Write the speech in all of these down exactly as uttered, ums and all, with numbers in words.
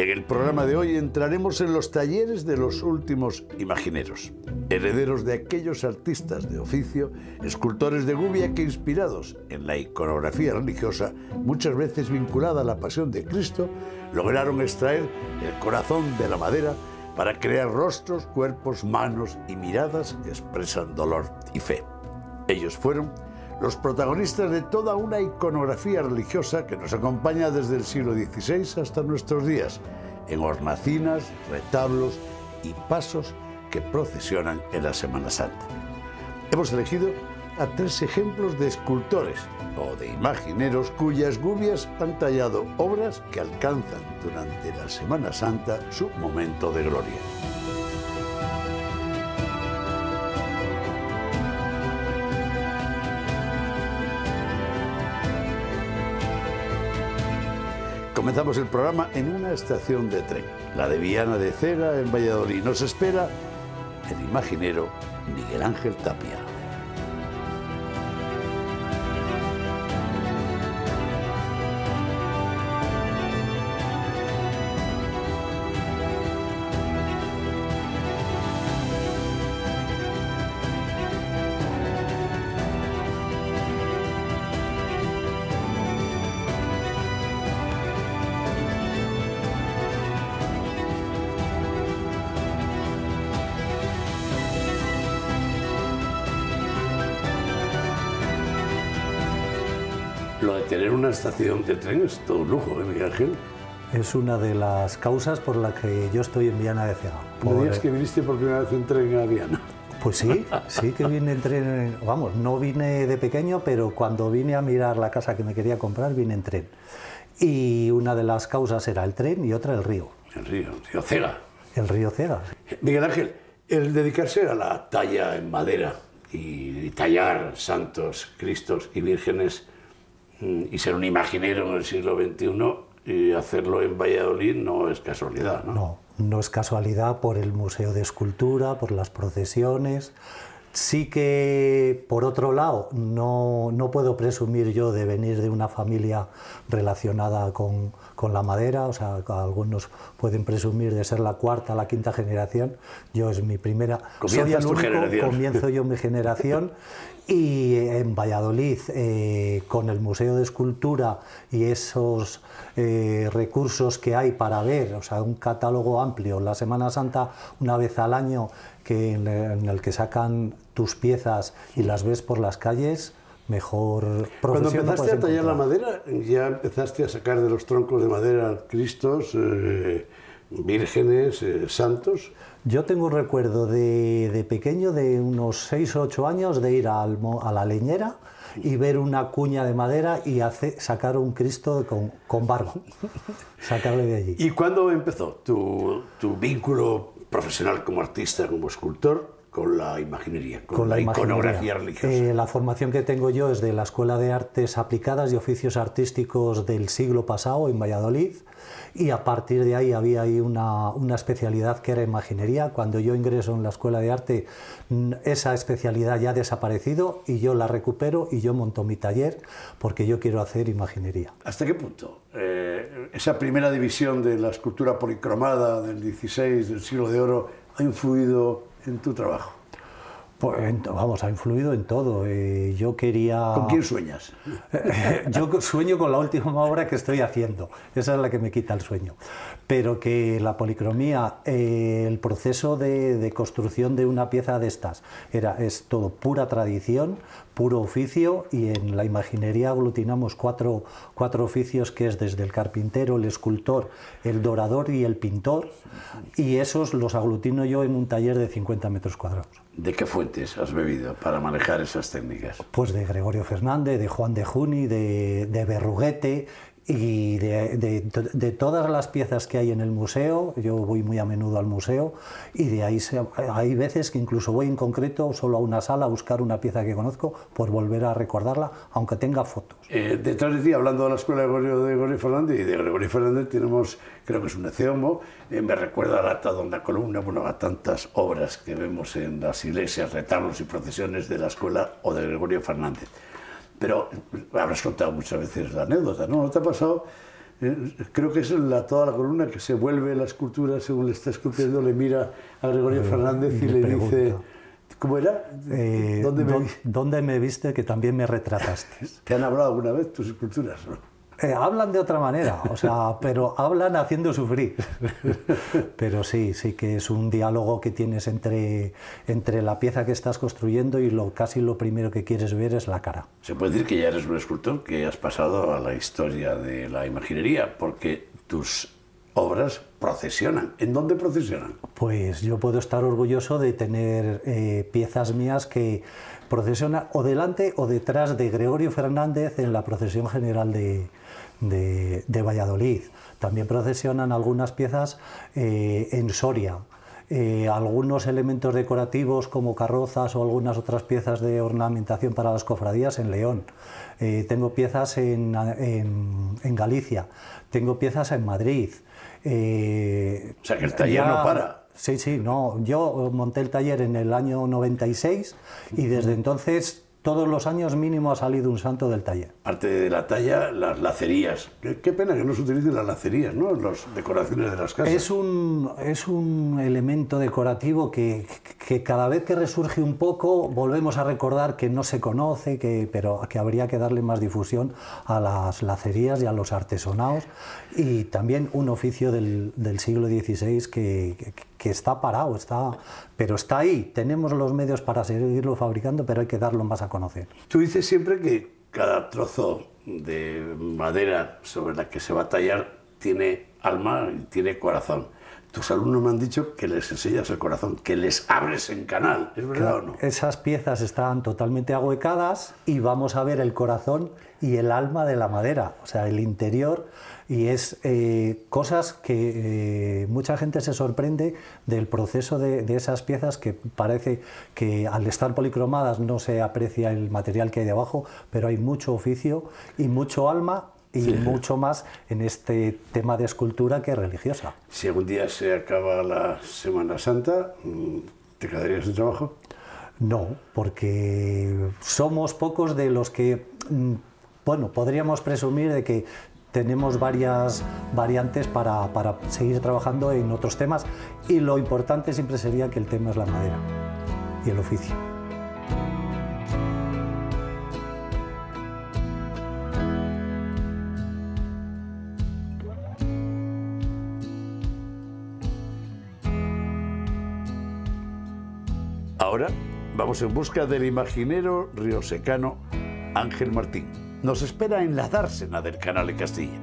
En el programa de hoy entraremos en los talleres de los últimos imagineros, herederos de aquellos artistas de oficio, escultores de gubia que, inspirados en la iconografía religiosa, muchas veces vinculada a la pasión de Cristo, lograron extraer el corazón de la madera para crear rostros, cuerpos, manos y miradas que expresan dolor y fe. Ellos fueron los protagonistas de toda una iconografía religiosa que nos acompaña desde el siglo dieciséis hasta nuestros días, en hornacinas, retablos y pasos que procesionan en la Semana Santa. Hemos elegido a tres ejemplos de escultores o de imagineros cuyas gubias han tallado obras que alcanzan durante la Semana Santa su momento de gloria. Comenzamos el programa en una estación de tren, la de Viana de Cera, en Valladolid. Nos espera el imaginero Miguel Ángel Tapia. Lo de tener una estación de tren es todo un lujo, ¿eh, Miguel Ángel? Es una de las causas por las que yo estoy en Viana de Cera. ¿No digas que viniste por primera vez en tren a Viana? Pues sí, sí que vine en tren. Vamos, no vine de pequeño, pero cuando vine a mirar la casa que me quería comprar, vine en tren. Y una de las causas era el tren y otra el río. El río, el río Cera. El río Cera. Miguel Ángel, el dedicarse a la talla en madera y tallar santos, cristos y vírgenes y ser un imaginero en el siglo veintiuno y hacerlo en Valladolid no es casualidad, ¿no? No, no es casualidad por el Museo de Escultura, por las procesiones. Sí que, por otro lado, no, no puedo presumir yo de venir de una familia relacionada con, con la madera, o sea, algunos pueden presumir de ser la cuarta, la quinta generación. Yo es mi primera... Comienzas soy el tu único, generación. Comienzo yo mi generación. Y en Valladolid, eh, con el Museo de Escultura y esos eh, recursos que hay para ver, o sea, un catálogo amplio, la Semana Santa una vez al año, que en, en el que sacan tus piezas y las ves por las calles, mejor profesión. Cuando empezaste a tallar la madera, ya empezaste a sacar de los troncos de madera cristos, eh, vírgenes, eh, santos. Yo tengo un recuerdo de, de pequeño, de unos seis o ocho años, de ir al, a la leñera y ver una cuña de madera y hacer, sacar un Cristo con, con barba, sacarle de allí. ¿Y cuándo empezó tu, tu vínculo profesional como artista, como escultor, con la imaginería, con, con la, la iconografía religiosa? Eh, la formación que tengo yo es de la Escuela de Artes Aplicadas y Oficios Artísticos del siglo pasado en Valladolid, y a partir de ahí había ahí una, una especialidad que era imaginería. Cuando yo ingreso en la Escuela de Arte, esa especialidad ya ha desaparecido y yo la recupero y yo monto mi taller porque yo quiero hacer imaginería. ¿Hasta qué punto eh, esa primera división de la escultura policromada del dieciséis, del siglo de oro, ha influido en tu trabajo? Pues, vamos, ha influido en todo. Eh, yo quería... ¿Con quién sueñas? Yo sueño con la última obra que estoy haciendo. Esa es la que me quita el sueño. Pero que la policromía, eh, el proceso de, de construcción de una pieza de estas, era, es todo pura tradición, puro oficio, y en la imaginería aglutinamos cuatro, cuatro oficios, que es desde el carpintero, el escultor, el dorador y el pintor, y esos los aglutino yo en un taller de cincuenta metros cuadrados. ¿De qué fuentes has bebido para manejar esas técnicas? Pues de Gregorio Fernández, de Juan de Juni, de, de Berruguete y de, de, de todas las piezas que hay en el museo. Yo voy muy a menudo al museo y de ahí se, hay veces que incluso voy en concreto solo a una sala a buscar una pieza que conozco por volver a recordarla, aunque tenga fotos. Eh, detrás de ti, hablando de la escuela de Gregorio, de Gregorio Fernández, y de Gregorio Fernández tenemos, creo que es un eceomo, eh, me recuerda a la Tadonda Columna, bueno, a tantas obras que vemos en las iglesias, retablos y procesiones de la escuela o de Gregorio Fernández. Pero habrás contado muchas veces la anécdota, ¿no? ¿No te ha pasado eh, creo que es la, toda la columna que se vuelve la escultura según le está esculpiendo, le mira a Gregorio eh, Fernández y, y le, le dice, ¿cómo era? Eh, ¿Dónde, me, ¿Dónde me viste que también me retrataste? ¿Te han hablado alguna vez tus esculturas, no? Eh, hablan de otra manera, o sea, pero hablan haciendo sufrir. Pero sí, sí que es un diálogo que tienes entre, entre la pieza que estás construyendo y lo, casi lo primero que quieres ver es la cara. Se puede decir que ya eres un escultor que has pasado a la historia de la imaginería, porque tus obras procesionan. ¿En dónde procesionan? Pues yo puedo estar orgulloso de tener eh, piezas mías que procesionan o delante o detrás de Gregorio Fernández en la procesión general de, de, de Valladolid. También procesionan algunas piezas eh, en Soria. Eh, algunos elementos decorativos como carrozas o algunas otras piezas de ornamentación para las cofradías en León. Eh, tengo piezas en, en, en Galicia, tengo piezas en Madrid. Eh, o sea que el taller ya, no para. Sí, sí, no. Yo monté el taller en el año noventa y seis y desde entonces todos los años mínimo ha salido un santo del taller. Aparte de la talla, las lacerías. Qué, qué pena que no se utilicen las lacerías, ¿no? Las decoraciones de las casas. Es un, es un elemento decorativo que, que cada vez que resurge un poco volvemos a recordar que no se conoce, que, pero que habría que darle más difusión a las lacerías y a los artesonados, y también un oficio del, del siglo dieciséis que, que, que está parado, está, pero está ahí. Tenemos los medios para seguirlo fabricando, pero hay que darlo más a conocer. Tú dices siempre que cada trozo de madera sobre la que se va a tallar tiene alma y tiene corazón. Tus alumnos me han dicho que les enseñas el corazón, que les abres en canal, ¿es verdad claro, o no? Esas piezas están totalmente ahuecadas y vamos a ver el corazón y el alma de la madera, o sea, el interior, y es eh, cosas que eh, mucha gente se sorprende del proceso de, de esas piezas, que parece que al estar policromadas no se aprecia el material que hay debajo, pero hay mucho oficio y mucho alma y sí, mucho más en este tema de escultura que religiosa. Si algún día se acaba la Semana Santa, ¿te quedarías sin trabajo? No, porque somos pocos de los que, bueno, podríamos presumir de que tenemos varias variantes para, para seguir trabajando en otros temas, y lo importante siempre sería que el tema es la madera y el oficio. Ahora vamos en busca del imaginero riosecano Ángel Martín. Nos espera en la dársena del Canal de Castilla.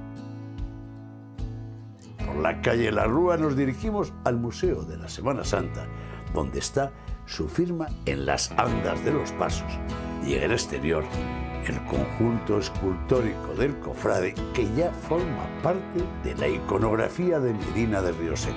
Por la calle La Rúa nos dirigimos al Museo de la Semana Santa, donde está su firma en las andas de los pasos, y en el exterior el conjunto escultórico del cofrade, que ya forma parte de la iconografía de Medina de Rioseco.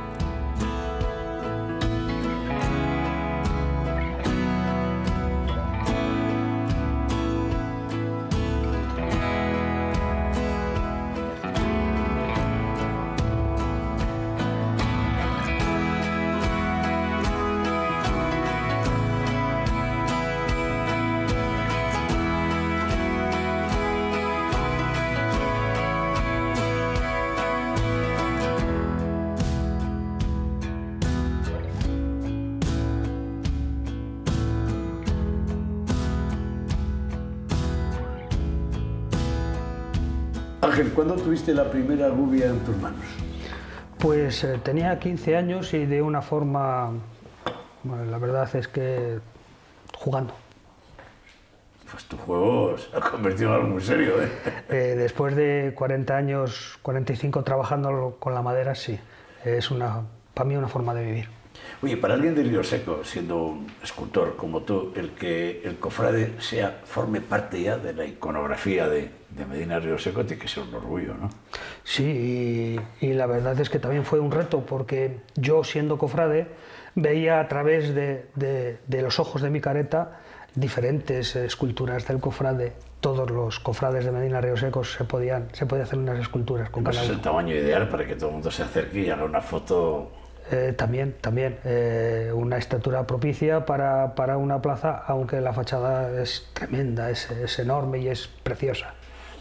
Ángel, ¿cuándo tuviste la primera gubia en tus manos? Pues eh, tenía quince años y de una forma, bueno, la verdad es que jugando. Pues tu juego se ha convertido en algo muy serio, ¿eh? eh después de cuarenta años, cuarenta y cinco trabajando con la madera, sí, es una, para mí una forma de vivir. Oye, para alguien de Rioseco, siendo un escultor como tú, el que el cofrade sea, forme parte ya de la iconografía de, de Medina Rioseco, tiene que ser un orgullo, ¿no? Sí, y, y la verdad es que también fue un reto, porque yo, siendo cofrade, veía a través de, de, de los ojos de mi careta diferentes esculturas del cofrade. Todos los cofrades de Medina Rioseco se podían, se podían hacer unas esculturas con cada uno. Es el tamaño ideal para que todo el mundo se acerque y haga una foto. Eh, también, también eh, una estatura propicia para, para una plaza, aunque la fachada es tremenda, es, es enorme y es preciosa.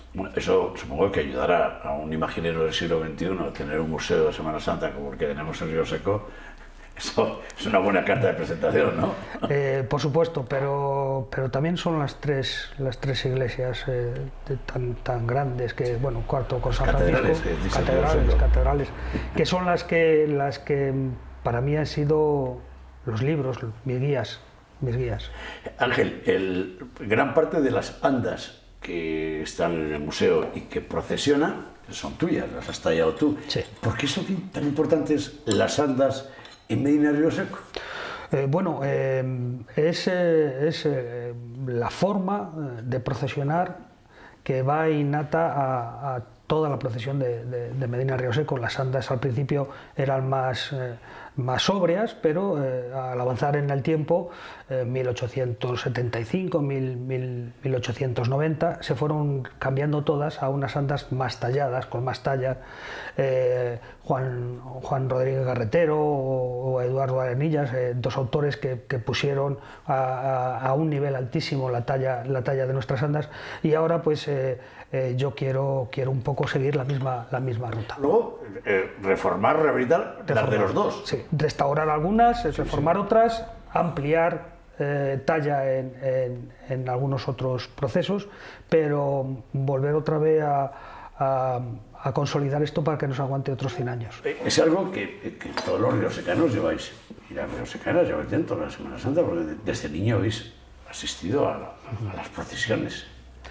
Bueno, eso supongo que ayudará a un imaginero del siglo veintiuno a tener un museo de Semana Santa como el que tenemos en Río Seco. Eso es una buena carta de presentación, ¿no? Eh, por supuesto, pero, pero también son las tres, las tres iglesias eh, de, tan, tan grandes que, bueno, cuarto con San catedrales, Francisco, que catedrales, catedrales, que son las que, las que para mí han sido los libros, mis guías, mis guías. Ángel, el, gran parte de las andas que están en el museo y que procesionan son tuyas, las has tallado tú. Sí. ¿Por qué son tan importantes las andas en Medina Río Seco? Eh, bueno, eh, es, eh, es eh, la forma de procesionar que va innata a, a toda la procesión de, de, de Medina Río Seco. Las andas al principio eran más, eh, más sobrias, pero eh, al avanzar en el tiempo, eh, mil ochocientos setenta y cinco, mil ochocientos noventa, se fueron cambiando todas a unas andas más talladas, con más talla. Eh, Juan, Juan Rodríguez Garretero o, o Eduardo Arenillas, eh, dos autores que, que pusieron a, a, a un nivel altísimo la talla, la talla de nuestras andas, y ahora pues eh, eh, yo quiero, quiero un poco seguir la misma, la misma ruta. Luego, eh, reformar, rehabilitar las de los dos. Sí, restaurar algunas, sí, reformar sí. otras, ampliar eh, talla en, en, en algunos otros procesos, pero volver otra vez a, a, a consolidar esto para que nos aguante otros cien años. Es algo que, que todos los riosecanos lleváis, y las riosecanas lleváis dentro de la Semana Santa, porque desde niño habéis asistido a, la, a las procesiones.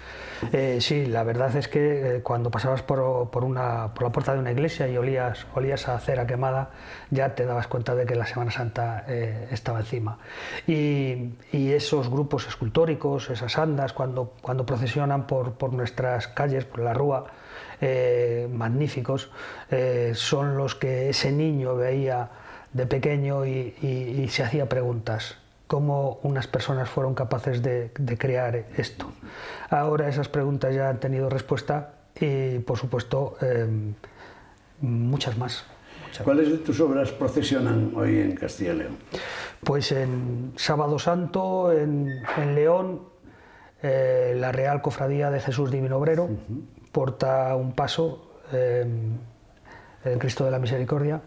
Eh, sí, la verdad es que eh, cuando pasabas por, por, una, por la puerta de una iglesia y olías, olías a cera quemada, ya te dabas cuenta de que la Semana Santa eh, estaba encima. Y, y esos grupos escultóricos, esas andas, cuando, cuando procesionan por, por nuestras calles, por la Rúa, eh, magníficos, eh, son los que ese niño veía de pequeño y, y, y se hacía preguntas. Cómo unas personas fueron capaces de, de crear esto. Ahora esas preguntas ya han tenido respuesta y, por supuesto, eh, muchas más. Muchas ¿Cuáles de tus obras procesionan hoy en Castilla y León? Pues en Sábado Santo, en, en León, eh, la Real Cofradía de Jesús Divino Obrero uh-huh. porta un paso, eh, el Cristo de la Misericordia,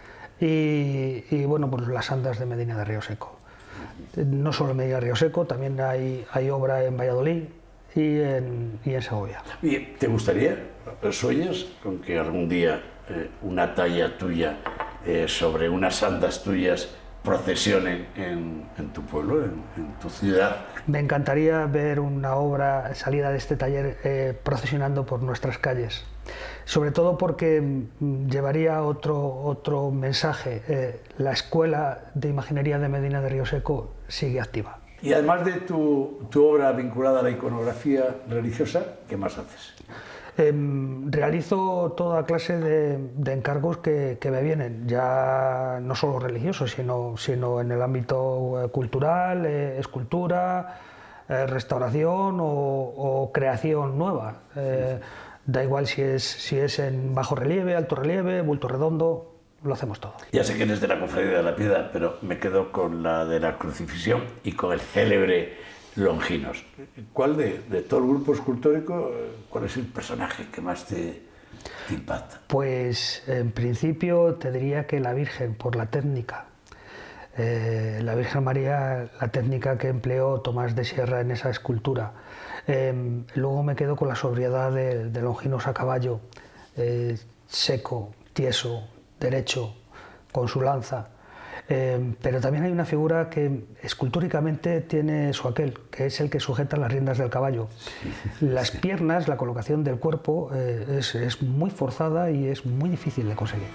y, y bueno, pues las andas de Medina de Río Seco. No solo en Medina Río Seco, también hay, hay obra en Valladolid y en, y en Segovia. ¿Y te gustaría, sueñas con que algún día eh, una talla tuya eh, sobre unas andas tuyas procesione en, en tu pueblo, en, en tu ciudad? Me encantaría ver una obra salida de este taller eh, procesionando por nuestras calles. Sobre todo porque mm, llevaría otro, otro mensaje. Eh, la Escuela de Imaginería de Medina de Río Seco sigue activa. Y además de tu, tu obra vinculada a la iconografía religiosa, ¿qué más haces? Eh, realizo toda clase de, de encargos que, que me vienen, ya no solo religiosos, sino, sino en el ámbito cultural, eh, escultura, eh, restauración o, o creación nueva. Eh, Da igual si es, si es en bajo relieve, alto relieve, bulto redondo, lo hacemos todo. Ya sé que eres de la Cofradía de la Piedad, pero me quedo con la de la Crucifixión y con el célebre Longinos. ¿Cuál de, de todo el grupo escultórico, cuál es el personaje que más te, te impacta? Pues en principio te diría que la Virgen, por la técnica. Eh, la Virgen María, la técnica que empleó Tomás de Sierra en esa escultura. Eh, luego me quedo con la sobriedad de, de Longinos a caballo, eh, seco, tieso, derecho, con su lanza. Eh, pero también hay una figura que escultóricamente tiene su aquel, que es el que sujeta las riendas del caballo. Las piernas, la colocación del cuerpo eh, es, es muy forzada y es muy difícil de conseguir.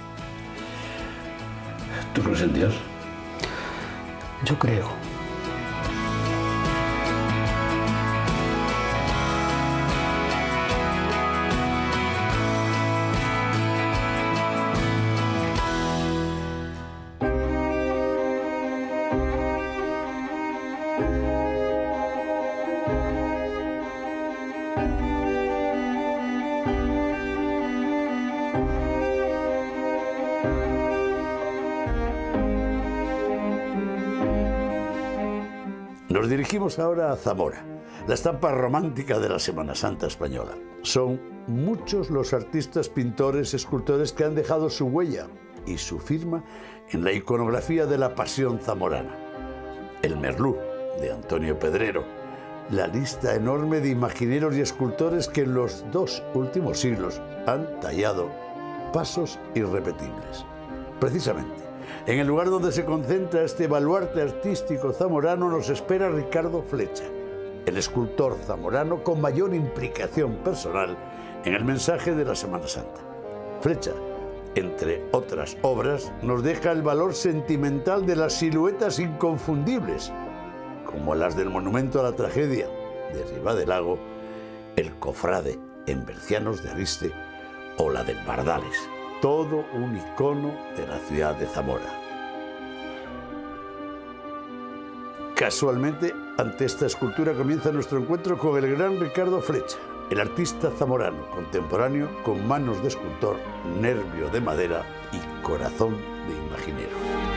¿Tú crees en Dios? Yo creo. Nos dirigimos ahora a Zamora, la estampa romántica de la Semana Santa española. Son muchos los artistas, pintores, escultores que han dejado su huella y su firma en la iconografía de la pasión zamorana. El Merlú, de Antonio Pedrero, la lista enorme de imagineros y escultores que en los dos últimos siglos han tallado pasos irrepetibles. Precisamente, en el lugar donde se concentra este baluarte artístico zamorano nos espera Ricardo Flecha, el escultor zamorano con mayor implicación personal en el mensaje de la Semana Santa. Flecha, entre otras obras, nos deja el valor sentimental de las siluetas inconfundibles, como las del Monumento a la Tragedia de Ribadelago, el Cofrade en Bercianos de Ariste o la del Bardales, todo un icono de la ciudad de Zamora. Casualmente, ante esta escultura comienza nuestro encuentro con el gran Ricardo Flecha, el artista zamorano contemporáneo con manos de escultor, nervio de madera y corazón de imaginero.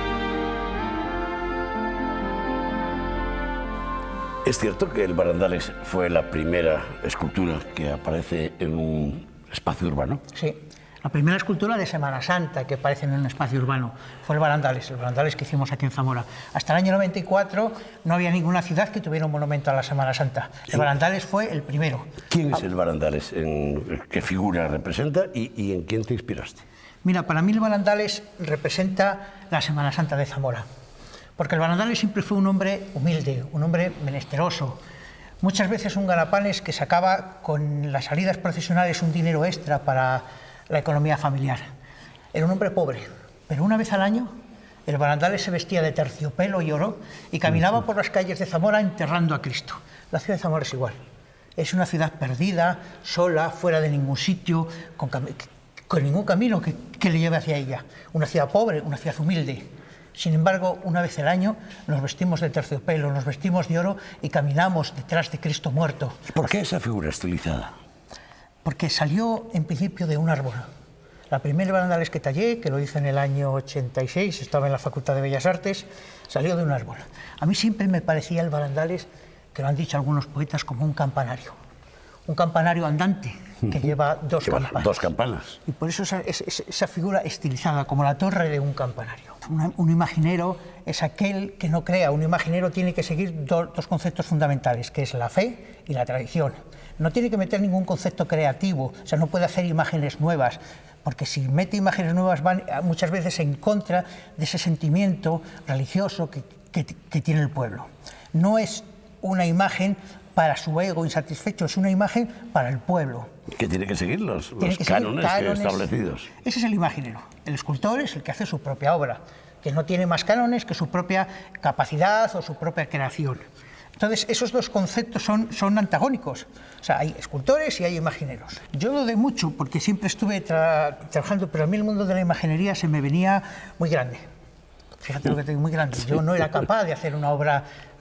¿Es cierto que el Barandales fue la primera escultura que aparece en un espacio urbano? Sí. La primera escultura de Semana Santa que aparece en un espacio urbano fue el Barandales, el Barandales que hicimos aquí en Zamora. Hasta el año noventa y cuatro no había ninguna ciudad que tuviera un monumento a la Semana Santa. El Barandales fue el primero. ¿Quién es el Barandales? ¿En qué figura representa y, y en quién te inspiraste? Mira, para mí el Barandales representa la Semana Santa de Zamora. Porque el Barandales siempre fue un hombre humilde, un hombre menesteroso. Muchas veces un ganapanes que sacaba con las salidas procesionales un dinero extra para la economía familiar. Era un hombre pobre, pero una vez al año el Barandales se vestía de terciopelo y oro y caminaba por las calles de Zamora enterrando a Cristo. La ciudad de Zamora es igual. Es una ciudad perdida, sola, fuera de ningún sitio, con, con ningún camino que, que le lleve hacia ella. Una ciudad pobre, una ciudad humilde. Sin embargo, una vez al año nos vestimos de terciopelo, nos vestimos de oro y caminamos detrás de Cristo muerto. ¿Y por qué esa figura estilizada? Porque salió en principio de un árbol. La primera Barandales que tallé, que lo hice en el año ochenta y seis, estaba en la Facultad de Bellas Artes, salió de un árbol. A mí siempre me parecía el Barandales, que lo han dicho algunos poetas, como un campanario. Un campanario andante que lleva dos lleva campanas. Dos campanas. Y por eso esa, esa, esa figura estilizada, como la torre de un campanario. Un, un imaginero es aquel que no crea. Un imaginero tiene que seguir do, dos conceptos fundamentales, que es la fe y la tradición. No tiene que meter ningún concepto creativo, o sea, no puede hacer imágenes nuevas, porque si mete imágenes nuevas van muchas veces en contra de ese sentimiento religioso que, que, que tiene el pueblo. No es una imagen para su ego insatisfecho, es una imagen para el pueblo. Que tiene que seguir los, los que cánones, seguir cánones establecidos. Ese es el imaginero. El escultor es el que hace su propia obra, que no tiene más cánones que su propia capacidad o su propia creación. Entonces, esos dos conceptos son, son antagónicos. O sea, hay escultores y hay imagineros. Yo lo de mucho porque siempre estuve tra trabajando, pero a mí el mundo de la imaginería se me venía muy grande. Fíjate lo que te digo, muy grande. Yo no era capaz de hacer una obra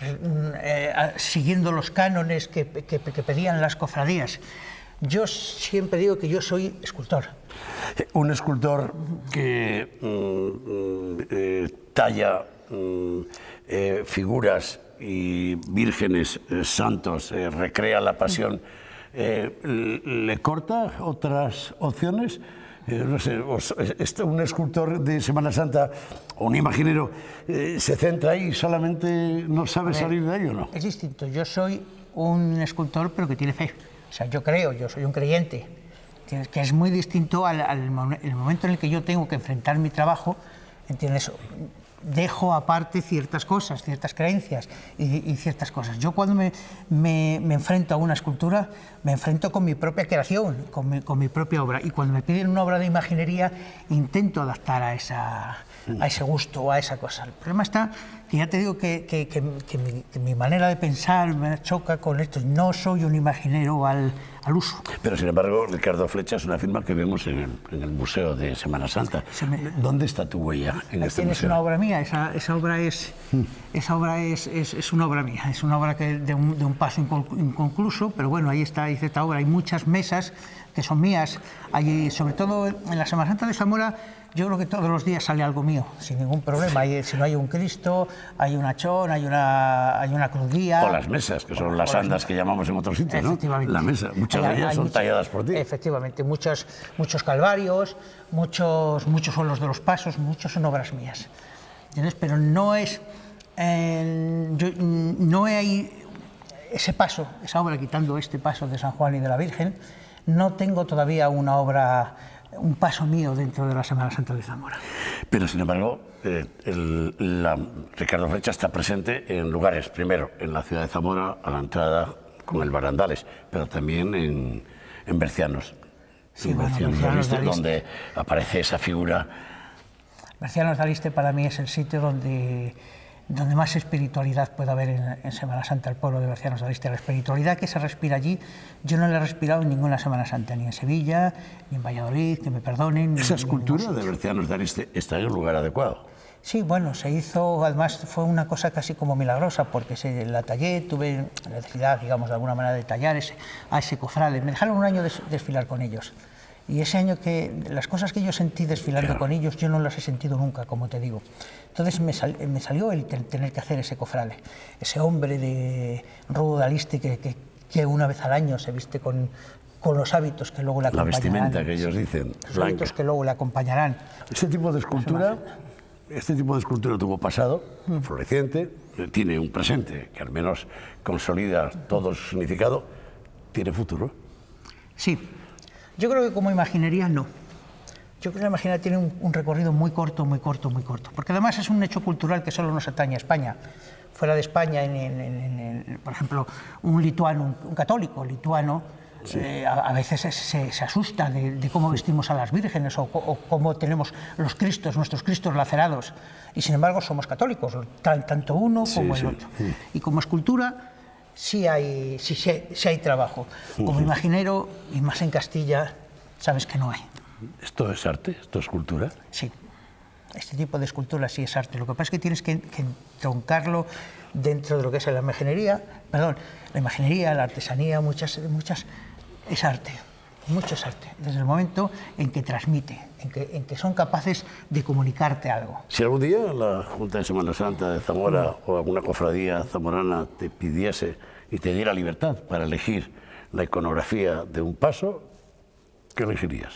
eh, siguiendo los cánones que, que, que pedían las cofradías. Yo siempre digo que yo soy escultor. Un escultor que mm, eh, talla mm, eh, figuras y vírgenes, eh, santos, eh, recrea la pasión, eh, ¿le corta otras opciones? Eh, no sé, un escultor de Semana Santa o un imaginero eh, se centra ahí y solamente no sabe ver, salir de ahí, ¿o no? Es distinto. Yo soy un escultor pero que tiene fe. O sea, yo creo, yo soy un creyente, que es muy distinto al, al el momento en el que yo tengo que enfrentar mi trabajo, ¿entiendes? Dejo aparte ciertas cosas, ciertas creencias y, y ciertas cosas. Yo cuando me, me, me enfrento a una escultura, me enfrento con mi propia creación, con mi, con mi propia obra. Y cuando me piden una obra de imaginería, intento adaptar a, esa, a ese gusto, a esa cosa. El problema está que ya te digo que, que, que, que, mi, que mi manera de pensar me choca con esto. No soy un imaginero al, al uso. Pero sin embargo, Ricardo Flecha es una firma que vemos en el, en el Museo de Semana Santa. Me... ¿Dónde está tu huella en este Tienes museo? Una obra mía, esa, esa obra, es, mm. esa obra es, es, es una obra mía, es una obra que de, un, de un paso inconcluso, pero bueno, ahí está, hay cierta obra. Hay muchas mesas que son mías. Hay, sobre todo en la Semana Santa de Zamora, yo creo que todos los días sale algo mío, sin ningún problema. Hay, si no hay un Cristo, hay un achón, hay una, hay una crudía. O las mesas, que son o, las andas las... que llamamos en otros sitios, ¿no? Efectivamente. La mesa, muchas hay, de ellas son muchas, talladas por ti. Efectivamente, muchos, muchos calvarios, muchos, muchos son los de los pasos, muchos son obras mías. ¿Entiendes? Pero no es, eh, yo, no hay ese paso, esa obra, quitando este paso de San Juan y de la Virgen, no tengo todavía una obra, un paso mío dentro de la Semana Santa de Zamora. Pero, sin embargo, eh, el, la, Ricardo Flecha está presente en lugares, primero en la ciudad de Zamora, a la entrada con el Barandales, pero también en, en Bercianos, sí, en bueno, Bercianos, Bercianos de Aliste, donde aparece esa figura. Bercianos de Aliste para mí es el sitio donde, donde más espiritualidad puede haber en, en Semana Santa, el pueblo de Bercianos de Aliste. La espiritualidad que se respira allí, yo no la he respirado en ninguna Semana Santa, ni en Sevilla, ni en Valladolid, que me perdonen. ¿Esa ni, escultura ni de Bercianos de Aliste está en un lugar adecuado? Sí, bueno, se hizo, además fue una cosa casi como milagrosa, porque se la tallé, tuve la necesidad, digamos, de alguna manera de tallar ese, a ese cofrade. Me dejaron un año de desfilar con ellos. Y ese año que las cosas que yo sentí desfilando claro. con ellos, yo no las he sentido nunca, como te digo. Entonces me, sal, me salió el tener que hacer ese cofrade, ese hombre de rudo de Aliste que, que, que una vez al año se viste con, con los hábitos que luego le acompañarán. La vestimenta que ellos dicen, los blanca. hábitos que luego le acompañarán. Este tipo de escultura, este tipo de escultura tuvo pasado, mm. floreciente, tiene un presente que al menos consolida todo su significado, ¿tiene futuro? Sí. Yo creo que como imaginería no. Yo creo que la imaginería tiene un, un recorrido muy corto, muy corto, muy corto. Porque además es un hecho cultural que solo nos atañe a España. Fuera de España, en, en, en, en, por ejemplo, un lituano, un, un católico lituano, sí. eh, a, a veces se, se, se asusta de, de cómo vestimos a las vírgenes o, o cómo tenemos los cristos, nuestros cristos lacerados. Y sin embargo somos católicos, tanto uno como sí, el otro. Sí, sí. Y como escultura, sí hay, sí, sí, sí hay trabajo. Como imaginero, y más en Castilla, sabes que no hay. ¿Esto es arte? ¿Esto es cultura? Sí. Este tipo de escultura sí es arte. Lo que pasa es que tienes que, que entroncarlo dentro de lo que es la imaginería, perdón, la imaginería, la artesanía, muchas, muchas, es arte. Mucho es arte. Desde el momento en que transmite, en que, en que son capaces de comunicarte algo. Si algún día la Junta de Semana Santa de Zamora mm. o alguna cofradía zamorana te pidiese y te diera libertad para elegir la iconografía de un paso, ¿qué elegirías?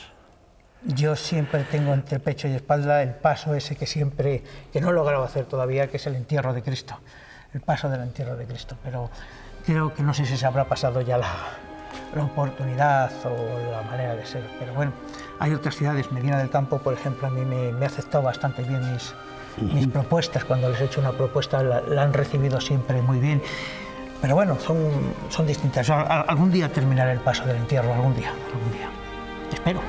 Yo siempre tengo entre pecho y espalda el paso ese que siempre, que no he logrado hacer todavía, que es el entierro de Cristo. El paso del entierro de Cristo. Pero creo que no sé si se habrá pasado ya la, la oportunidad o la manera de ser. Pero bueno, hay otras ciudades, Medina del Campo, por ejemplo, a mí me, me ha aceptado bastante bien mis, uh-huh. mis propuestas. Cuando les he hecho una propuesta la, la han recibido siempre muy bien. Pero bueno, son, son distintas. Yo, algún día terminaré el paso del entierro, algún día, algún día. Espero.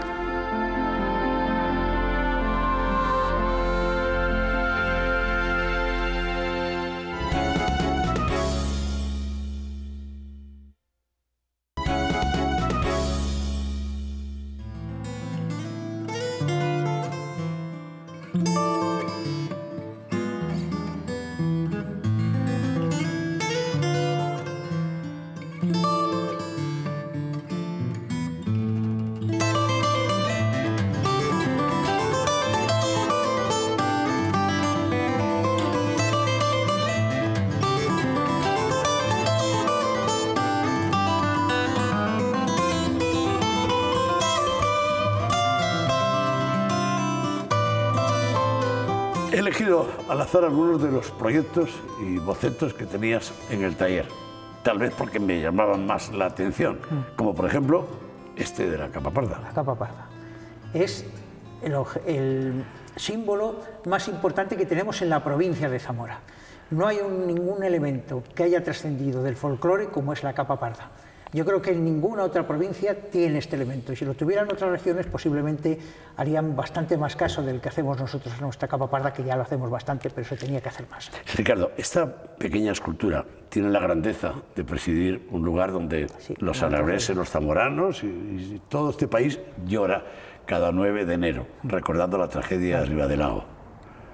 He elegido al azar algunos de los proyectos y bocetos que tenías en el taller, tal vez porque me llamaban más la atención, como por ejemplo este de la capa parda. La capa parda es el, el símbolo más importante que tenemos en la provincia de Zamora. No hay un, ningún elemento que haya trascendido del folclore como es la capa parda. Yo creo que en ninguna otra provincia tiene este elemento, y si lo tuvieran otras regiones posiblemente harían bastante más caso del que hacemos nosotros en nuestra capa parda, que ya lo hacemos bastante, pero se tenía que hacer más. Ricardo, esta pequeña escultura tiene la grandeza de presidir un lugar donde sí, los alabreses, los zamoranos y, y todo este país llora cada nueve de enero, recordando la tragedia de Ribadelago.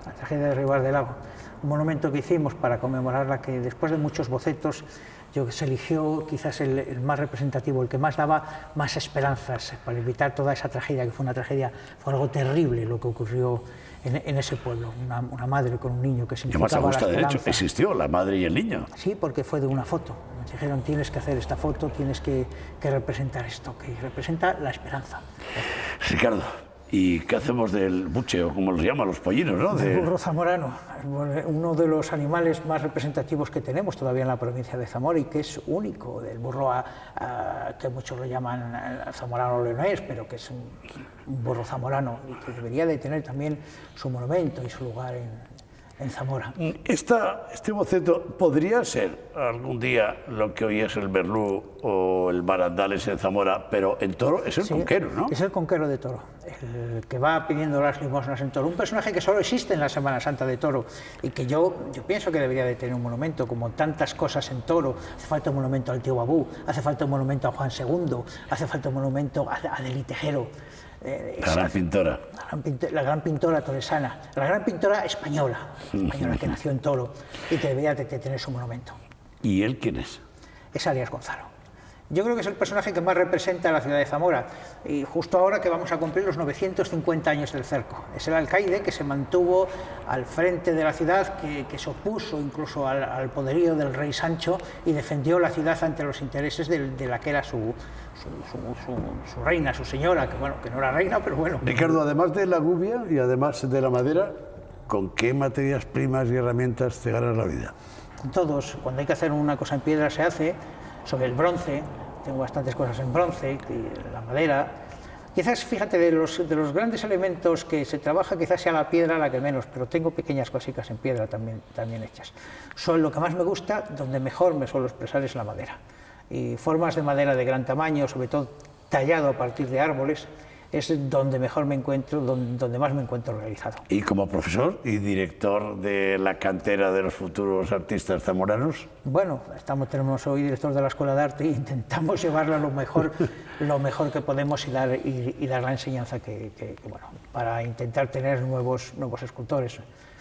la tragedia de Ribar del Lago, un monumento que hicimos para conmemorarla, que después de muchos bocetos yo se eligió quizás el, el más representativo, el que más daba más esperanzas para evitar toda esa tragedia, que fue una tragedia, fue algo terrible lo que ocurrió en, en ese pueblo, una, una madre con un niño que significaba la esperanza. De hecho, existió la madre y el niño. Sí, porque fue de una foto. Me dijeron, tienes que hacer esta foto, tienes que, que representar esto, que representa la esperanza. Ricardo, ¿y qué hacemos del buche, o como los llaman los pollinos, ¿no? De... El burro zamorano, uno de los animales más representativos que tenemos todavía en la provincia de Zamora y que es único, del burro a, a, que muchos lo llaman zamorano leonés, pero que es un, un burro zamorano y que debería de tener también su monumento y su lugar en, en Zamora. Esta, este boceto podría ser algún día lo que hoy es el Berlú o el Barandales en Zamora, pero en toro es el sí, conquero, ¿no? Es el conquero de toro, el que va pidiendo las limosnas en toro. Un personaje que solo existe en la Semana Santa de Toro y que yo, yo pienso que debería de tener un monumento, como tantas cosas en toro. Hace falta un monumento al tío Babú, hace falta un monumento a Juan segundo, hace falta un monumento a, a Delí Tejero. Eh, la gran pintora. La gran, pintora, la gran pintora toresana, la gran pintora española, española que nació en Toro y que debería de tener su monumento. ¿Y él quién es? Es Arias Gonzalo. Yo creo que es el personaje que más representa a la ciudad de Zamora, y justo ahora que vamos a cumplir los novecientos cincuenta años del cerco. Es el alcaide que se mantuvo al frente de la ciudad, que, que se opuso incluso al, al poderío del rey Sancho y defendió la ciudad ante los intereses de, de la que era su, su, su, su, su reina, su señora, que bueno, que no era reina, pero bueno. Ricardo, además de la gubia y además de la madera, ¿con qué materias primas y herramientas te ganas la vida? Con todos. Cuando hay que hacer una cosa en piedra se hace. Sobre el bronce, tengo bastantes cosas en bronce, la madera. Quizás, fíjate, de los, de los grandes elementos que se trabaja, quizás sea la piedra la que menos, pero tengo pequeñas cositas en piedra también, también hechas. Son lo que más me gusta, donde mejor me suelo expresar es la madera. Y formas de madera de gran tamaño, sobre todo tallado a partir de árboles, es donde mejor me encuentro, donde, donde más me encuentro realizado. ¿Y como profesor y director de la cantera de los futuros artistas zamoranos? Bueno, estamos, tenemos hoy director de la Escuela de Arte e intentamos llevarla lo mejor, lo mejor que podemos y dar, y, y dar la enseñanza que, que, que, bueno, para intentar tener nuevos, nuevos escultores,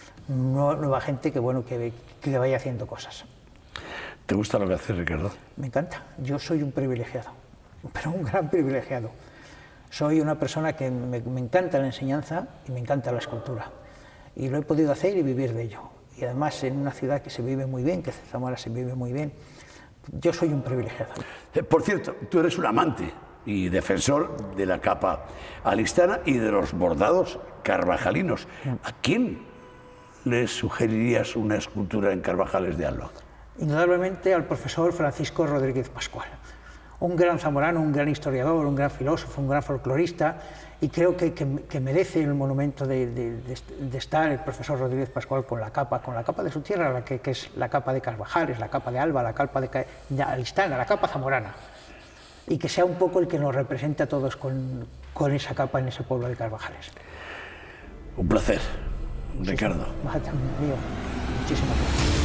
nueva gente que, bueno, que, que vaya haciendo cosas. ¿Te gusta lo que haces, Ricardo? Me encanta. Yo soy un privilegiado, pero un gran privilegiado. Soy una persona que me, me encanta la enseñanza y me encanta la escultura. Y lo he podido hacer y vivir de ello. Y además en una ciudad que se vive muy bien, que Zamora se vive muy bien. Yo soy un privilegiado. Por cierto, tú eres un amante y defensor de la capa alistana y de los bordados carvajalinos. ¿A quién le sugerirías una escultura en Carvajales de Alba? Indudablemente al profesor Francisco Rodríguez Pascual. Un gran zamorano, un gran historiador, un gran filósofo, un gran folclorista, y creo que, que, que merece el monumento de, de, de, de estar el profesor Rodríguez Pascual con la capa, con la capa de su tierra, la que, que es la capa de Carvajales, la capa de Alba, la capa de, de Alistana, la capa zamorana, y que sea un poco el que nos represente a todos con, con esa capa en ese pueblo de Carvajales. Un placer, Ricardo. Mío. Muchísimas gracias.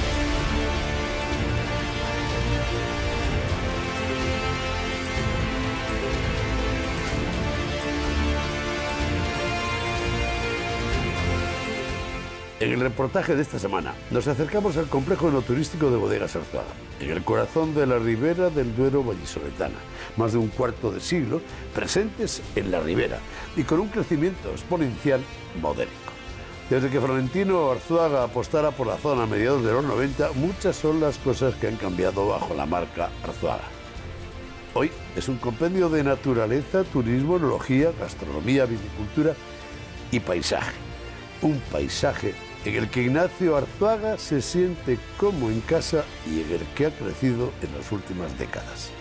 En el reportaje de esta semana nos acercamos al complejo enoturístico de Bodegas Arzuaga, en el corazón de la ribera del Duero vallisoletana, más de un cuarto de siglo presentes en la ribera y con un crecimiento exponencial modélico. Desde que Florentino Arzuaga apostara por la zona a mediados de los noventa, muchas son las cosas que han cambiado bajo la marca Arzuaga. Hoy es un compendio de naturaleza, turismo, enología, gastronomía, viticultura y paisaje. Un paisaje en el que Ignacio Arzuaga se siente como en casa y en el que ha crecido en las últimas décadas.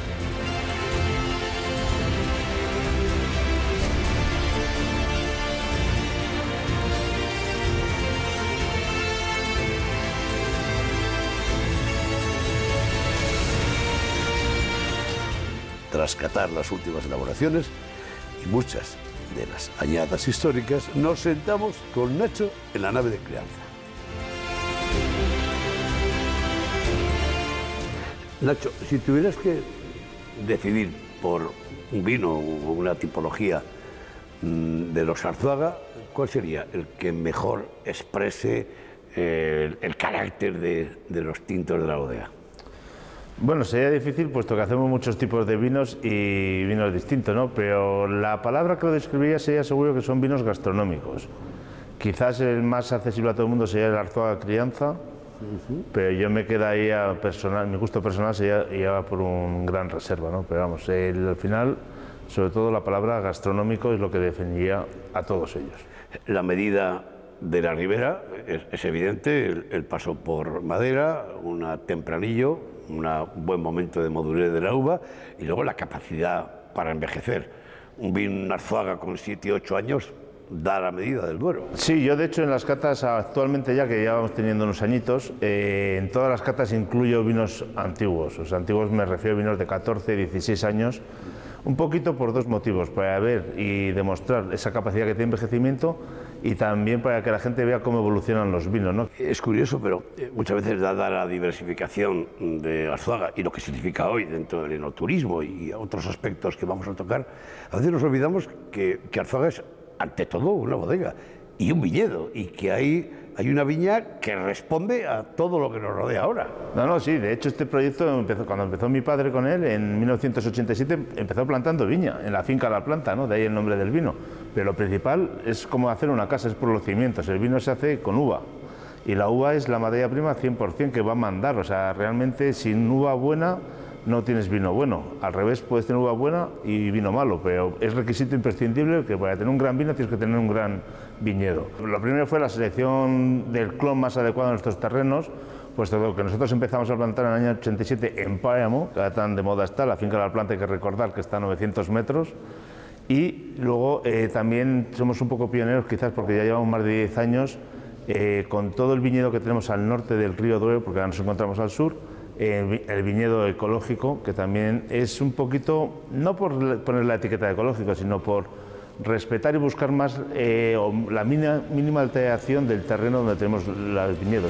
Tras catar las últimas elaboraciones y muchas de las añadas históricas, nos sentamos con Nacho en la nave de crianza. Nacho, si tuvieras que decidir por un vino o una tipología de los Arzuaga, ¿cuál sería el que mejor exprese eh, el, el carácter de, de los tintos de la bodega? Bueno, sería difícil puesto que hacemos muchos tipos de vinos y vinos distintos, ¿no? Pero la palabra que lo describiría sería seguro que son vinos gastronómicos. Quizás el más accesible a todo el mundo sería el Arzuaga Crianza, uh-huh. pero yo me quedaría personal, mi gusto personal sería iba por un Gran Reserva, ¿no? Pero vamos, el, al final, sobre todo la palabra gastronómico es lo que definiría a todos ellos. La medida de la ribera es, es evidente, el, el paso por madera, una tempranillo, un buen momento de madurez de la uva y luego la capacidad para envejecer. Un vino Arzuaga con siete u ocho años da la medida del Duero. Sí, yo de hecho en las catas actualmente, ya que ya vamos teniendo unos añitos, eh, en todas las catas incluyo vinos antiguos. O sea, antiguos me refiero a vinos de catorce, dieciséis años, un poquito por dos motivos, para ver y demostrar esa capacidad que tiene envejecimiento y también para que la gente vea cómo evolucionan los vinos, ¿no? Es curioso, pero muchas veces, dada la diversificación de Arzuaga y lo que significa hoy dentro del enoturismo y otros aspectos que vamos a tocar, a veces nos olvidamos que, que Arzuaga es ante todo una bodega y un viñedo, y que hay, hay una viña que responde a todo lo que nos rodea ahora. No, no, sí, de hecho este proyecto, empezó, cuando empezó mi padre con él, en mil novecientos ochenta y siete, empezó plantando viña, en la finca La Planta, ¿no? De ahí el nombre del vino. Pero lo principal es como hacer una casa, es por los cimientos, el vino se hace con uva. Y la uva es la materia prima cien por cien que va a mandar, o sea, realmente sin uva buena no tienes vino bueno. Al revés, puedes tener uva buena y vino malo, pero es requisito imprescindible que para tener un gran vino tienes que tener un gran viñedo. Lo primero fue la selección del clon más adecuado en nuestros terrenos, puesto que nosotros empezamos a plantar en el año ochenta y siete en Páramo, que tan de moda está, la finca de La Planta, hay que recordar que está a novecientos metros, y luego eh, también somos un poco pioneros, quizás porque ya llevamos más de diez años, eh, con todo el viñedo que tenemos al norte del río Duero, porque ahora nos encontramos al sur, eh, el viñedo ecológico, que también es un poquito, no por poner la etiqueta de ecológico, sino por respetar y buscar más eh, la mínima, mínima alteración del terreno donde tenemos los viñedos.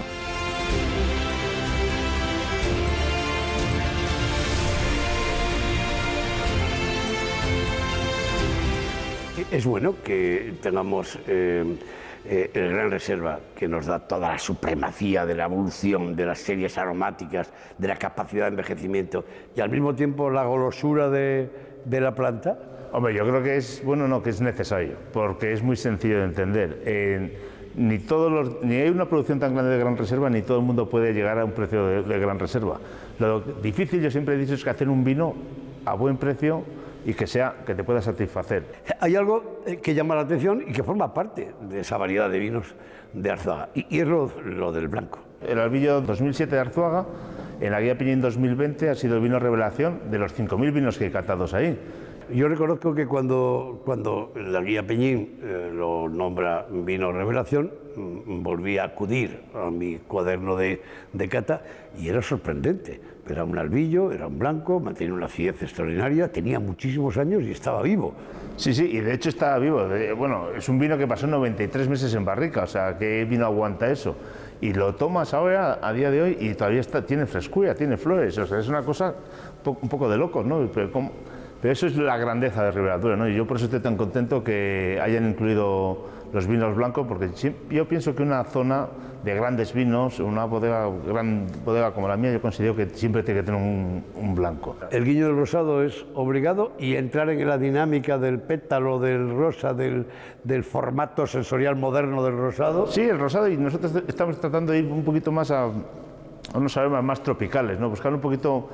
Es bueno que tengamos eh, eh, el Gran Reserva, que nos da toda la supremacía de la evolución de las series aromáticas, de la capacidad de envejecimiento y al mismo tiempo la golosura de, de la planta. Hombre, yo creo que es bueno, no, que es necesario, porque es muy sencillo de entender. Eh, ni, todos los, ni hay una producción tan grande de Gran Reserva, ni todo el mundo puede llegar a un precio de, de Gran Reserva. Lo difícil, yo siempre he dicho, es que hacer un vino a buen precio y que sea, que te pueda satisfacer. Hay algo que llama la atención y que forma parte de esa variedad de vinos de Arzuaga, y, y es lo, lo del blanco. El Albillo dos mil siete de Arzuaga, en la Guía Peñín dos mil veinte, ha sido el vino revelación de los cinco mil vinos que hay catados ahí. Yo reconozco que cuando, cuando la Guía Peñín eh, lo nombra vino revelación, mm, volví a acudir a mi cuaderno de, de cata y era sorprendente. Era un albillo, era un blanco, mantenía una acidez extraordinaria, tenía muchísimos años y estaba vivo. Sí, sí, y de hecho estaba vivo. Bueno, es un vino que pasó noventa y tres meses en barrica, o sea, ¿qué vino aguanta eso? Y lo tomas ahora, a día de hoy, y todavía está, tiene frescura, tiene flores, o sea, es una cosa un poco de locos, ¿no? Pero, ¿cómo? Pero eso es la grandeza de Ribera Duero, ¿no? Y yo por eso estoy tan contento que hayan incluido los vinos blancos, porque yo pienso que una zona de grandes vinos, una bodega, gran bodega como la mía, yo considero que siempre tiene que tener un, un blanco. El guiño del rosado es obligado, y entrar en la dinámica del pétalo, del rosa, del, del formato sensorial moderno del rosado. Sí, el rosado, y nosotros estamos tratando de ir un poquito más a, a unos aromas más tropicales, ¿no? Buscar un poquito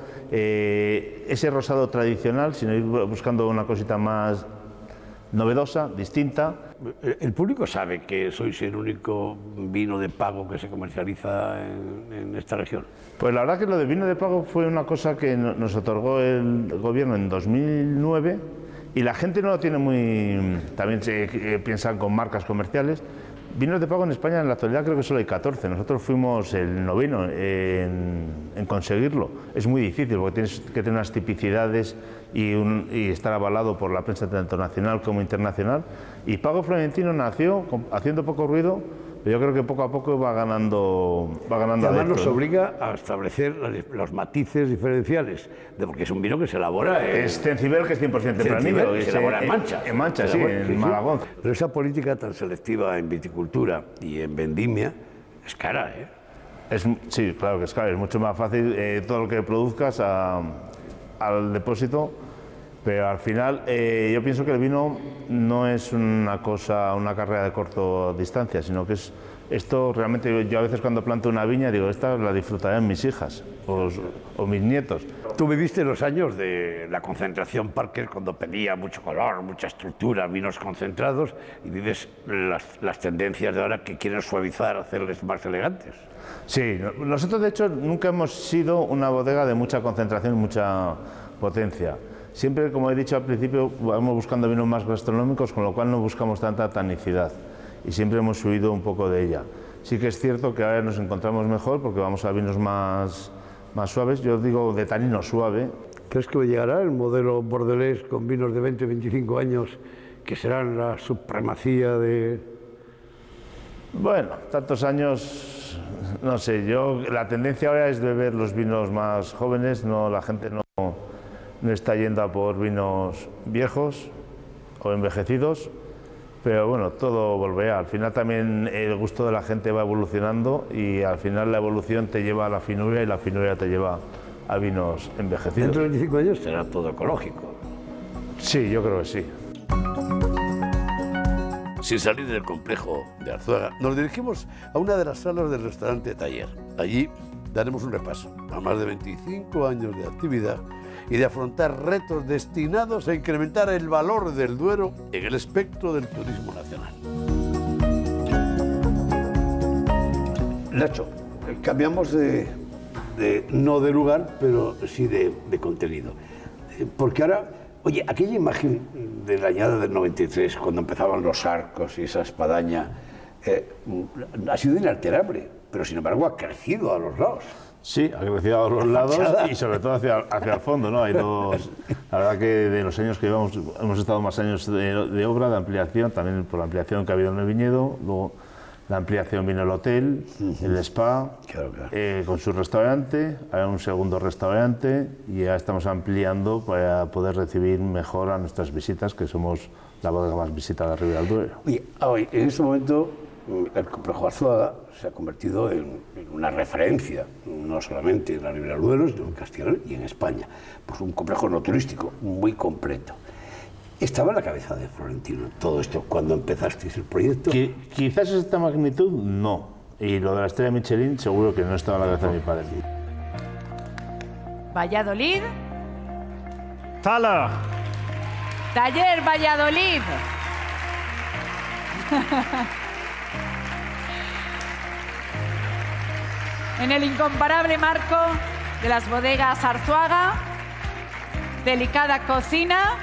eh, ese rosado tradicional, sino ir buscando una cosita más novedosa, distinta. El público sabe que sois el único vino de pago que se comercializa en, en esta región. Pues la verdad que lo de vino de pago fue una cosa que nos otorgó el gobierno en dos mil nueve, y la gente no lo tiene muy... También se eh, piensan con marcas comerciales. Vinos de pago en España en la actualidad creo que solo hay catorce, nosotros fuimos el noveno en, en conseguirlo. Es muy difícil porque tienes que tener unas tipicidades y, un, y estar avalado por la prensa tanto nacional como internacional. Y Pago Florentino nació haciendo poco ruido Yo creo que poco a poco va ganando, va ganando. Y además adeptos, nos ¿no? obliga a establecer los matices diferenciales, de porque es un vino que se elabora en... Es Cencibel, que es cien por ciento tempranillo. Se elabora en Mancha. En Mancha, sí, en Malagón. Pero esa política tan selectiva en viticultura y en vendimia es cara, ¿eh? Es, sí, claro que es cara. Es mucho más fácil eh, todo lo que produzcas a, al depósito, pero al final eh, yo pienso que el vino no es una cosa, una carrera de corta distancia, sino que es esto realmente. Yo a veces cuando planto una viña digo, esta la disfrutarán mis hijas o, o mis nietos. Tú viviste los años de la concentración Parker, cuando pedía mucho color, mucha estructura, vinos concentrados, y vives las, las tendencias de ahora que quieren suavizar, hacerles más elegantes. Sí, nosotros de hecho nunca hemos sido una bodega de mucha concentración, mucha potencia. Siempre, como he dicho al principio, vamos buscando vinos más gastronómicos, con lo cual no buscamos tanta tanicidad y siempre hemos huido un poco de ella. Sí que es cierto que ahora nos encontramos mejor porque vamos a vinos más, más suaves, yo digo de tanino suave. ¿Crees que llegará el modelo bordelés con vinos de veinte a veinticinco años que serán la supremacía de...? Bueno, tantos años, no sé, yo la tendencia ahora es beber los vinos más jóvenes, no, la gente no... no está yendo a por vinos viejos o envejecidos, pero bueno, todo volverá. Al final también el gusto de la gente va evolucionando y al final la evolución te lleva a la finura y la finura te lleva a vinos envejecidos. Dentro de veinticinco años será todo ecológico. Sí, yo creo que sí. Sin salir del complejo de Arzuaga, nos dirigimos a una de las salas del restaurante Taller. Allí daremos un repaso a más de veinticinco años de actividad y de afrontar retos destinados a incrementar el valor del Duero en el espectro del turismo nacional. Nacho, cambiamos de, de no de lugar, pero sí de, de contenido. Porque ahora, oye, aquella imagen de la añada del noventa y tres, cuando empezaban los arcos y esa espadaña, eh, ha sido inalterable, pero sin embargo ha crecido a los lados. Sí, ha crecido a los lados y sobre todo hacia, hacia el fondo, ¿no? Hay dos, la verdad que de los años que llevamos, hemos estado más años de, de obra, de ampliación, también por la ampliación que ha habido en el viñedo, luego la ampliación vino el hotel, el spa, claro, claro. Eh, con su restaurante, hay un segundo restaurante y ya estamos ampliando para poder recibir mejor a nuestras visitas, que somos la bodega más visitada de Ribera del Duero. Oye, hoy, en este momento, el complejo Arzuaga se ha convertido en, en una referencia, no solamente en la Ribera del Duero, sino en Castilla y en España. Pues un complejo no turístico muy completo. ¿Estaba en la cabeza de Florentino todo esto cuando empezasteis el proyecto? Qui- quizás esta magnitud no, y lo de la estrella Michelin seguro que no estaba en la cabeza de mi padre. Valladolid. Tala. Taller Valladolid. En el incomparable marco de las bodegas Arzuaga, delicada cocina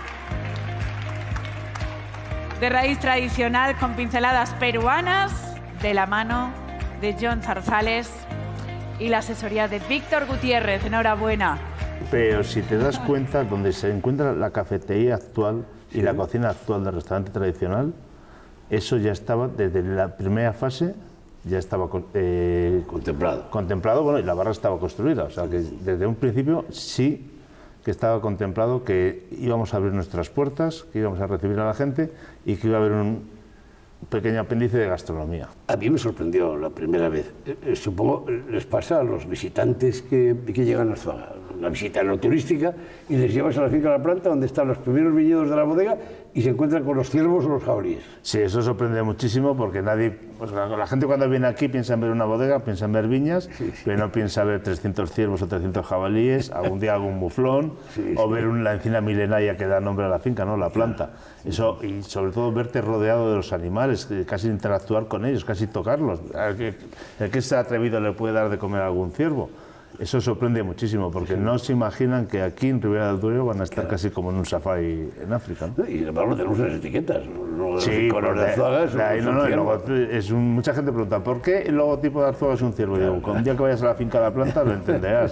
de raíz tradicional con pinceladas peruanas, de la mano de John Zarzales y la asesoría de Víctor Gutiérrez. Enhorabuena. Pero si te das cuenta, donde se encuentra la cafetería actual y ¿Sí? la cocina actual del restaurante tradicional, eso ya estaba desde la primera fase, ya estaba eh, Contemplado. contemplado, bueno, y la barra estaba construida, o sea que desde un principio sí que estaba contemplado que íbamos a abrir nuestras puertas, que íbamos a recibir a la gente y que iba a haber un pequeño apéndice de gastronomía. A mí me sorprendió la primera vez. Eh, eh, supongo les pasa a los visitantes que, que llegan a Arzuaga, una visita no turística, y les llevas a la finca de la planta donde están los primeros viñedos de la bodega y se encuentran con los ciervos o los jabalíes. Sí, eso sorprende muchísimo porque nadie, pues la, la gente cuando viene aquí piensa en ver una bodega, piensa en ver viñas, Sí, sí. pero no piensa ver trescientos ciervos o trescientos jabalíes, algún día algún muflón, Sí, o sí. ver una encina milenaria que da nombre a la finca, ¿no? La planta. Eso, y sobre todo verte rodeado de los animales, que casi interactuar con ellos, casi tocarlos. El que, el que se ha atrevido le puede dar de comer a algún ciervo. Eso sorprende muchísimo, porque no se imaginan que aquí en Ribera del Duero van a estar casi como en un safari en África, ¿no? Y sin embargo tenemos las etiquetas. Luego Sí, con los de de- Arzuaga de ahí son- no, son no, y ciervos. luego es un- mucha gente pregunta, ¿por qué el logotipo de Arzuaga es un ciervo? Y digo, cuando un día que vayas a la finca de la planta lo entenderás.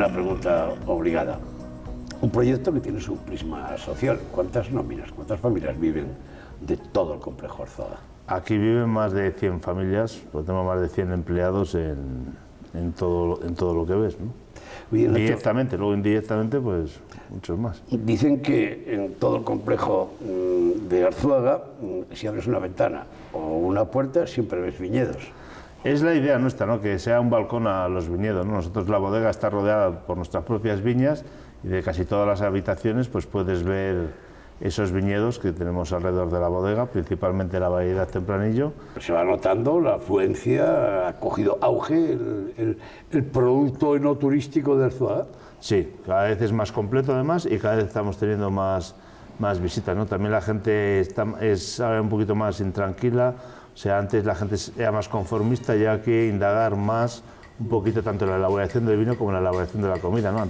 una pregunta obligada. Un proyecto que tiene su prisma social. ¿Cuántas nóminas, cuántas familias viven de todo el complejo Arzuaga? Aquí viven más de cien familias, pues tenemos más de cien empleados en, en, todo, en todo lo que ves, ¿no? Bien, directamente, luego indirectamente, pues muchos más. Dicen que en todo el complejo de Arzuaga, si abres una ventana o una puerta, siempre ves viñedos. Es la idea nuestra, ¿no? Que sea un balcón a los viñedos, ¿no? Nosotros, la bodega está rodeada por nuestras propias viñas y de casi todas las habitaciones pues puedes ver esos viñedos que tenemos alrededor de la bodega, principalmente la variedad Tempranillo. Se va notando la afluencia, ha cogido auge el, el, el producto enoturístico de Arzuaga. Sí, cada vez es más completo además y cada vez estamos teniendo más, más visitas, ¿no? También la gente está, es ahora un poquito más intranquila, o sea, antes la gente era más conformista, ya hay que indagar más un poquito tanto en la elaboración del vino como en la elaboración de la comida, ¿no?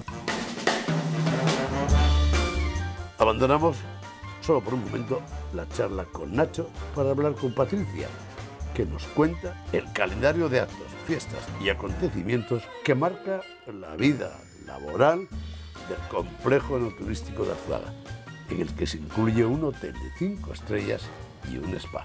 Abandonamos solo por un momento la charla con Nacho para hablar con Patricia, que nos cuenta el calendario de actos, fiestas y acontecimientos que marca la vida laboral del complejo enoturístico de Arzuaga, en el que se incluye un hotel de cinco estrellas y un spa.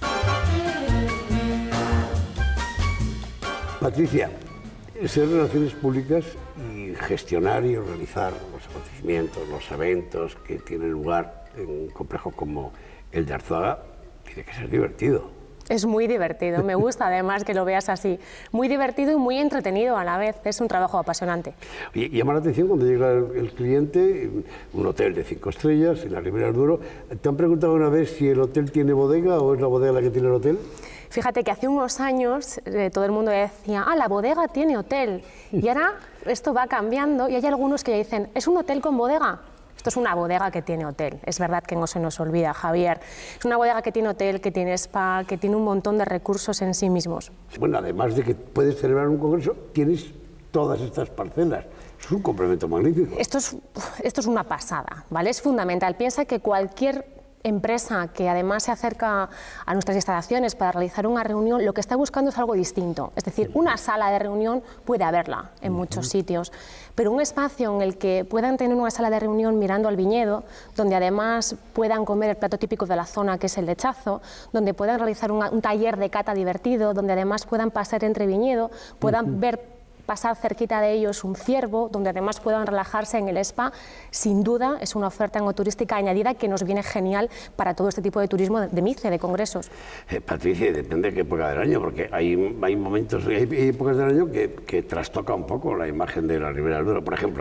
Patricia, ser relaciones públicas y gestionar y organizar los acontecimientos, los eventos que tienen lugar en un complejo como el de Arzuaga, tiene que ser divertido. Es muy divertido, me gusta además que lo veas así. Muy divertido y muy entretenido a la vez, es un trabajo apasionante. Oye, llama la atención cuando llega el, el cliente, un hotel de cinco estrellas en la Ribera del Duero. ¿Te han preguntado una vez si el hotel tiene bodega o es la bodega la que tiene el hotel? Fíjate que hace unos años eh, todo el mundo decía, ah, la bodega tiene hotel. Y ahora esto va cambiando y hay algunos que ya dicen, ¿es un hotel con bodega? Esto es una bodega que tiene hotel, es verdad que no se nos olvida, Javier. Es una bodega que tiene hotel, que tiene spa, que tiene un montón de recursos en sí mismos. Bueno, además de que puedes celebrar un congreso, tienes todas estas parcelas. Es un complemento magnífico. Esto es, esto es una pasada, ¿vale? Es fundamental. Piensa que cualquier empresa que además se acerca a nuestras instalaciones para realizar una reunión, lo que está buscando es algo distinto. Es decir, una sala de reunión puede haberla en muchos sitios, pero un espacio en el que puedan tener una sala de reunión mirando al viñedo, donde además puedan comer el plato típico de la zona, que es el lechazo, donde puedan realizar una, un taller de cata divertido, donde además puedan pasar entre viñedo, puedan uh-huh. ver pasar cerquita de ellos un ciervo, donde además puedan relajarse en el spa, sin duda es una oferta enoturística añadida que nos viene genial para todo este tipo de turismo de, de MICE, de congresos. Eh, Patricia, depende de qué época del año, porque hay, hay momentos, hay épocas del año que, que trastoca un poco la imagen de la Ribera del Duero. Por ejemplo,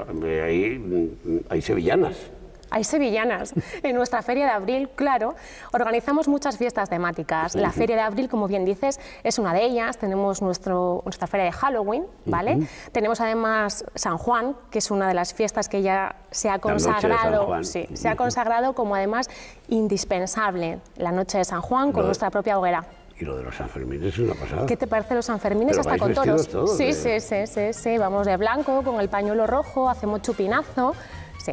hay, hay sevillanas. Hay sevillanas. En nuestra Feria de Abril, claro, organizamos muchas fiestas temáticas. La Feria de Abril, como bien dices, es una de ellas. Tenemos nuestro, nuestra feria de Halloween, ¿vale? Uh-huh. Tenemos además San Juan, que es una de las fiestas que ya se ha consagrado, sí, uh-huh. se ha consagrado como además indispensable. La noche de San Juan con lo nuestra propia hoguera. Y lo de los Sanfermines es una pasada. ¿Qué te parece los Sanfermines? Hasta con toros. Todos, sí, de... sí, sí, sí, sí. Vamos de blanco, con el pañuelo rojo, hacemos chupinazo. Sí.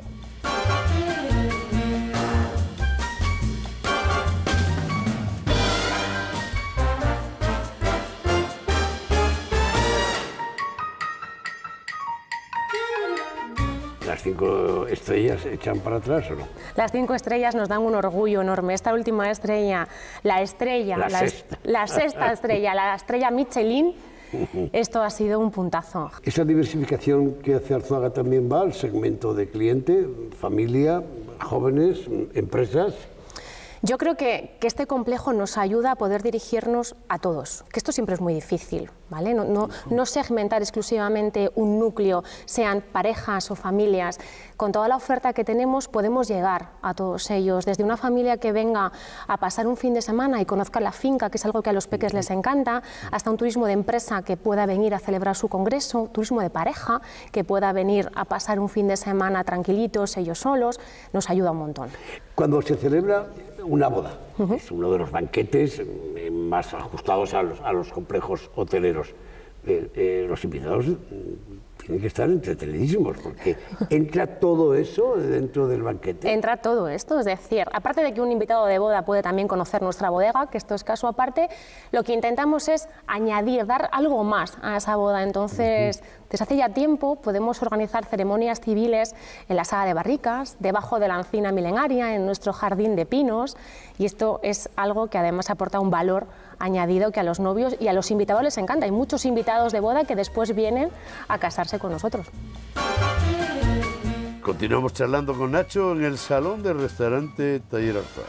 ¿Las cinco estrellas echan para atrás o no? Las cinco estrellas nos dan un orgullo enorme. Esta última estrella, la estrella, la, la, sexta. la sexta estrella, la estrella Michelin, esto ha sido un puntazo. Esa diversificación que hace Arzuaga también va al segmento de cliente, familia, jóvenes, empresas. Yo creo que, que este complejo nos ayuda a poder dirigirnos a todos, que esto siempre es muy difícil, ¿vale? No, no, no segmentar exclusivamente un núcleo, sean parejas o familias. Con toda la oferta que tenemos podemos llegar a todos ellos, desde una familia que venga a pasar un fin de semana y conozca la finca, que es algo que a los peques les encanta, hasta un turismo de empresa que pueda venir a celebrar su congreso, turismo de pareja que pueda venir a pasar un fin de semana tranquilitos, ellos solos, nos ayuda un montón. Cuando se celebra una boda, uh-huh. es uno de los banquetes más ajustados a los, a los complejos hoteleros. Eh, eh, los invitados tienen que estar entretenidísimos, porque entra todo eso dentro del banquete. Entra todo esto, es decir, aparte de que un invitado de boda puede también conocer nuestra bodega, que esto es caso aparte, lo que intentamos es añadir, dar algo más a esa boda. Entonces, uh-huh. desde hace ya tiempo podemos organizar ceremonias civiles en la sala de barricas, debajo de la encina milenaria, en nuestro jardín de pinos, y esto es algo que además aporta un valor añadido que a los novios y a los invitados les encanta. Hay muchos invitados de boda que después vienen a casarse con nosotros. Continuamos charlando con Nacho en el salón del restaurante Taller Arzuaga.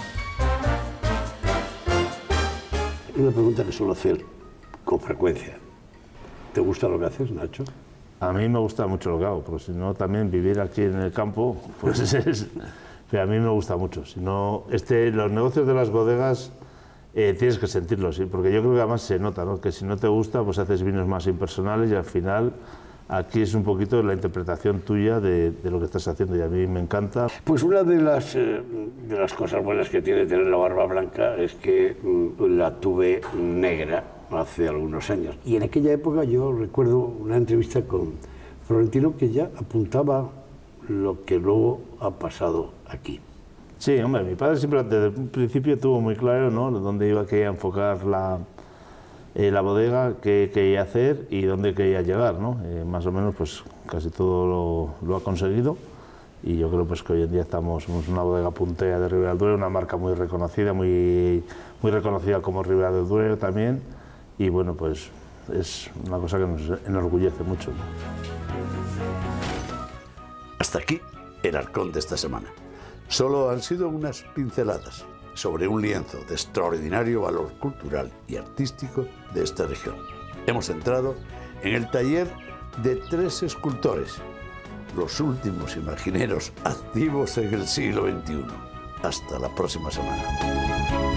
Una pregunta que suelo hacer con frecuencia. ¿Te gusta lo que haces, Nacho? A mí me gusta mucho lo que hago, porque si no también vivir aquí en el campo, pues es... Pero a mí me gusta mucho. Si no, este, los negocios de las bodegas eh, tienes que sentirlo, sí, porque yo creo que además se nota, ¿no? Que si no te gusta, pues haces vinos más impersonales y al final aquí es un poquito la interpretación tuya de, de lo que estás haciendo y a mí me encanta. Pues una de las, eh, de las cosas buenas que tiene tener la barba blanca es que mm, la tuve negra hace algunos años. Y en aquella época yo recuerdo una entrevista con Florentino que ya apuntaba lo que luego ha pasado aquí. Sí, hombre, mi padre siempre desde el principio tuvo muy claro, ¿no?, dónde iba a enfocar la, eh, la bodega, qué quería hacer y dónde quería llegar, ¿no? Eh, más o menos, pues casi todo lo, lo ha conseguido y yo creo pues que hoy en día estamos, somos una bodega puntera de Ribera del Duero, una marca muy reconocida, muy, muy reconocida como Ribera del Duero también y bueno, pues es una cosa que nos enorgullece mucho, ¿no? Hasta aquí el Arcón de esta semana. Solo han sido unas pinceladas sobre un lienzo de extraordinario valor cultural y artístico de esta región. Hemos entrado en el taller de tres escultores, los últimos imagineros activos en el siglo veintiuno. Hasta la próxima semana.